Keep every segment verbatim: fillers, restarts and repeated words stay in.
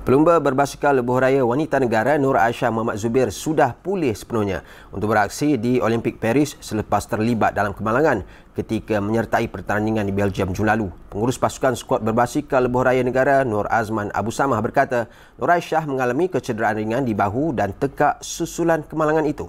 Pelumba berbasikal lebuh raya wanita negara Nur Aisyah Muhammad Zubir sudah pulih sepenuhnya untuk beraksi di Olimpik Paris selepas terlibat dalam kemalangan ketika menyertai pertandingan di Belgium Jun lalu. Pengurus pasukan skuad berbasikal lebuh raya negara Nur Azman Abu Samah berkata Nur Aisyah mengalami kecederaan ringan di bahu dan tekak susulan kemalangan itu.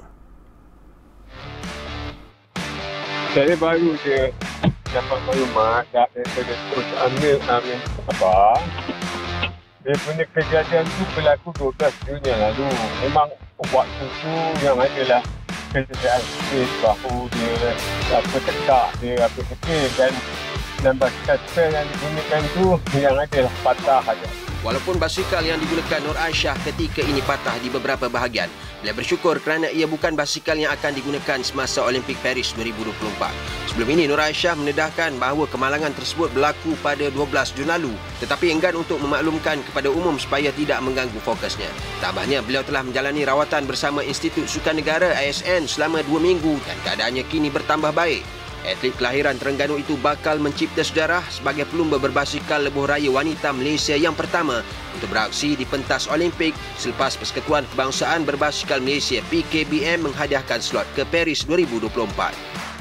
Saya baru je dapat maklumat daripada Coach Amir Amin apa. Dia punya kejadian tu berlaku dua belas Jun yang lalu. Memang waktu tu yang adalah kecederaan sikit bahu dia, apa tekak dia, apa kecil dan dan basikal yang digunakan tu yang adalah patah aja. Walaupun basikal yang digunakan Nur Aisyah ketika ini patah di beberapa bahagian, beliau bersyukur kerana ia bukan basikal yang akan digunakan semasa Olimpik Paris dua ribu dua puluh empat. Sebelum ini, Nur Aisyah mendedahkan bahawa kemalangan tersebut berlaku pada dua belas Jun lalu tetapi enggan untuk memaklumkan kepada umum supaya tidak mengganggu fokusnya. Tambahnya, beliau telah menjalani rawatan bersama Institut Sukan Negara I S N selama dua minggu dan keadaannya kini bertambah baik. Atlet kelahiran Terengganu itu bakal mencipta sejarah sebagai pelumba berbasikal lebuh raya wanita Malaysia yang pertama untuk beraksi di pentas Olimpik selepas Persekutuan Kebangsaan Berbasikal Malaysia P K B M menghadiahkan slot ke Paris dua ribu dua puluh empat.